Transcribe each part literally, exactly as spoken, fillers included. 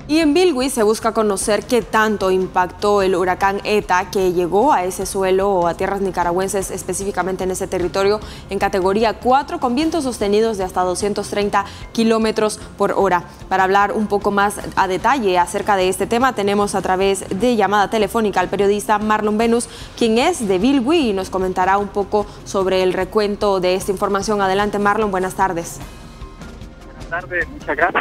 Y en Bilwi se busca conocer qué tanto impactó el huracán ETA que llegó a ese suelo o a tierras nicaragüenses, específicamente en ese territorio, en categoría cuatro, con vientos sostenidos de hasta doscientos treinta kilómetros por hora. Para hablar un poco más a detalle acerca de este tema, tenemos a través de llamada telefónica al periodista Marlon Venus, quien es de Bilwi y nos comentará un poco sobre el recuento de esta información. Adelante, Marlon, buenas tardes. Buenas tardes, muchas gracias.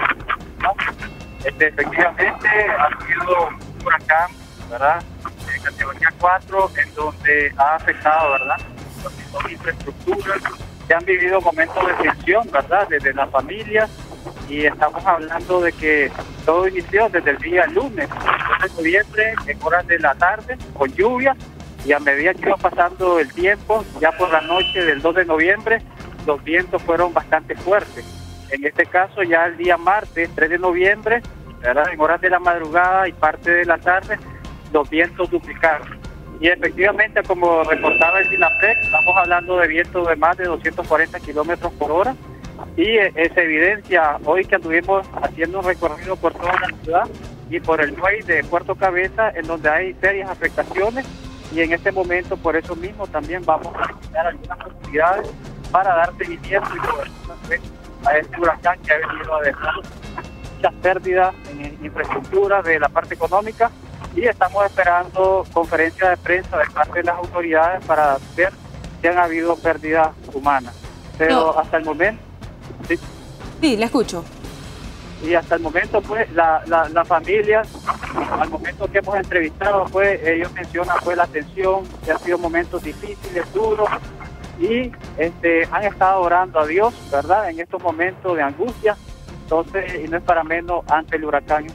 Este, efectivamente ha sido un huracán, ¿verdad?, de categoría cuatro, en donde ha afectado, ¿verdad?, las infraestructuras, que han vivido momentos de tensión, ¿verdad?, desde las familias, y estamos hablando de que todo inició desde el día lunes, dos de noviembre, en horas de la tarde, con lluvia, y a medida que iba pasando el tiempo, ya por la noche del dos de noviembre, los vientos fueron bastante fuertes. En este caso, ya el día martes, tres de noviembre, ¿verdad?, en horas de la madrugada y parte de la tarde, los vientos duplicaron. Y efectivamente, como reportaba el SINAPREC, estamos hablando de vientos de más de doscientos cuarenta kilómetros por hora. Y eh, se evidencia hoy que anduvimos haciendo un recorrido por toda la ciudad y por el muelle de Puerto Cabeza, en donde hay serias afectaciones. Y en este momento, por eso mismo, también vamos a visitar algunas comunidades para dar seguimiento y cobertura a este huracán que ha venido a dejar muchas pérdidas en infraestructura de la parte económica, y estamos esperando conferencia de prensa de parte de las autoridades para ver si han habido pérdidas humanas. Pero no. hasta el momento... Sí, sí, le escucho. Y hasta el momento, pues, la, la, la familia, al momento que hemos entrevistado, pues, ellos mencionan, pues, la tensión, que han sido momentos difíciles, duros, y este, han estado orando a Dios, ¿verdad?, en estos momentos de angustia. Entonces, y no es para menos ante el huracán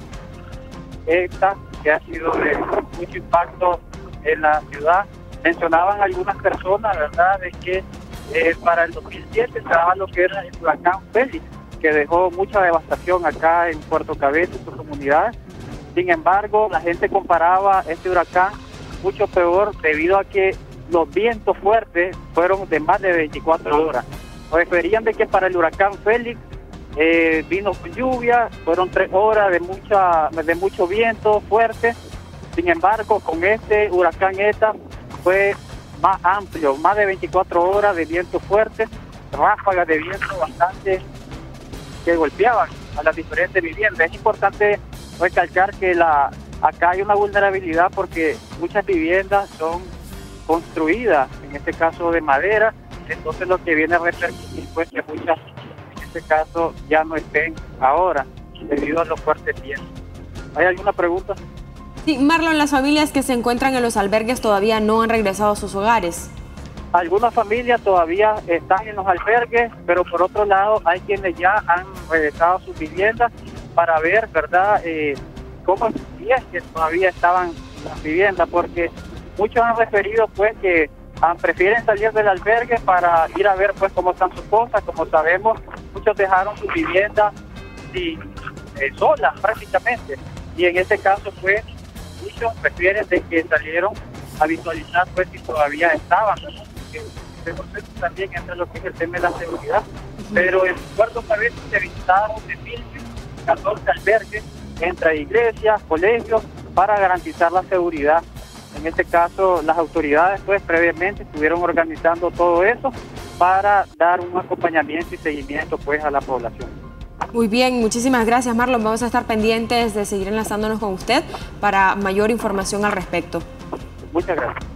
ETA, que ha sido de mucho impacto en la ciudad. Mencionaban algunas personas, ¿verdad?, de que eh, para el dos mil siete se daba lo que era el huracán Félix, que dejó mucha devastación acá en Puerto Cabeza y sus comunidades. Sin embargo, la gente comparaba este huracán mucho peor debido a que los vientos fuertes fueron de más de veinticuatro horas. Referían de que para el huracán Félix eh, vino con lluvia, fueron tres horas de mucha de mucho viento fuerte. Sin embargo, con este huracán ETA fue más amplio, más de veinticuatro horas de viento fuerte, ráfagas de viento bastante que golpeaban a las diferentes viviendas. Es importante recalcar que la acá hay una vulnerabilidad porque muchas viviendas son construidas, en este caso de madera, entonces lo que viene a repercutir pues que muchas en este caso ya no estén ahora debido a los fuertes vientos. ¿Hay alguna pregunta? Sí, Marlon, las familias que se encuentran en los albergues todavía no han regresado a sus hogares. Algunas familias todavía están en los albergues, pero por otro lado hay quienes ya han regresado a sus viviendas para ver, ¿verdad?, eh, cómo es que todavía estaban las viviendas, porque muchos han referido pues que ah, prefieren salir del albergue para ir a ver pues cómo están sus cosas. Como sabemos, muchos dejaron sus viviendas sin, eh, solas prácticamente, y en este caso pues muchos prefieren de que salieron a visualizar pues si todavía estaban, ¿no? Este proceso también entra lo que es el tema de la seguridad. Pero en Puerto Cabeza se visitaron de mil catorce albergues entre iglesias, colegios, para garantizar la seguridad. En este caso, las autoridades pues previamente estuvieron organizando todo eso para dar un acompañamiento y seguimiento pues a la población. Muy bien, muchísimas gracias, Marlon. Vamos a estar pendientes de seguir enlazándonos con usted para mayor información al respecto. Muchas gracias.